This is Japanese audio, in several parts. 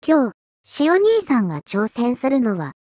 今日、しお兄さんが挑戦するのは、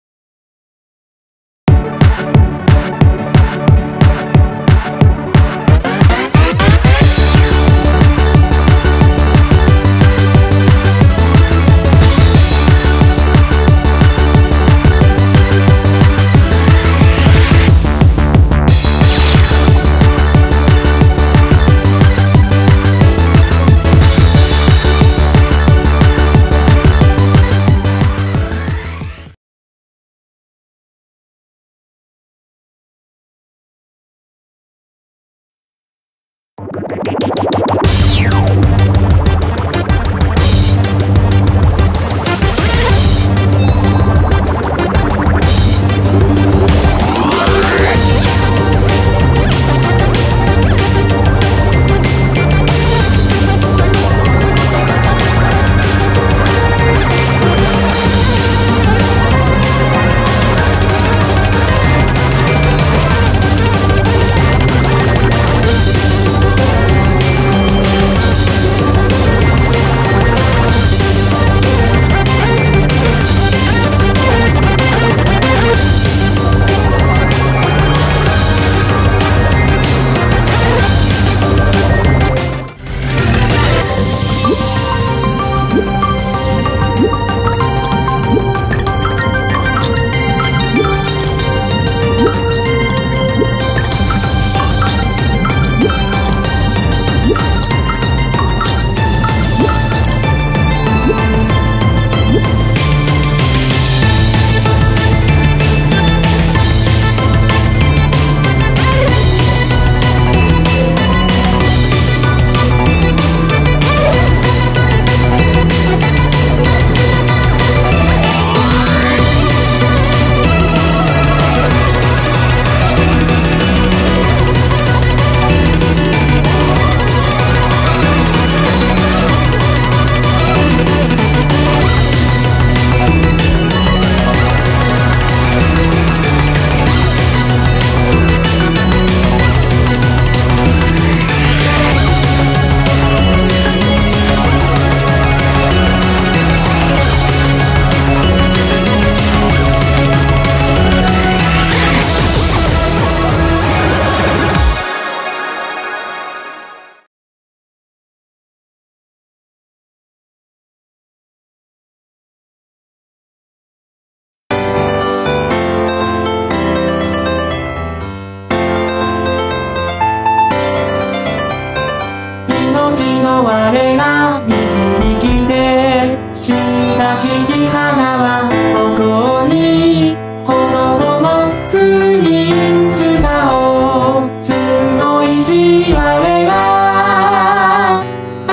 我が導きでしかし花はここに炎の国に砂を強いし我が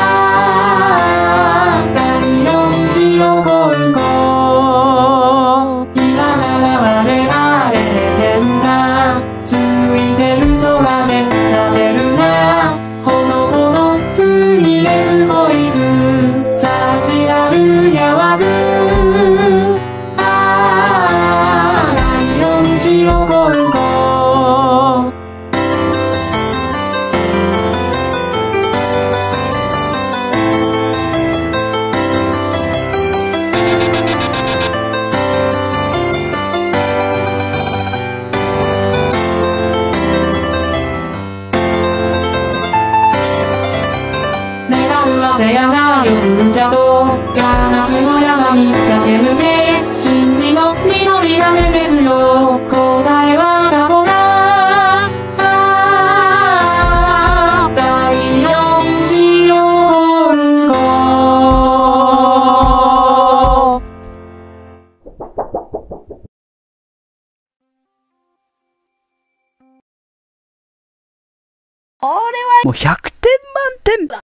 第四次を今後今なら我が永遠がついてる空で食べるな炎の国ですごいず幸あるやわぐ第四次を今後せやな緑茶とガラスの山に駆け抜け真理の緑が目ですよ答えは過去だ第四次をもう100点満点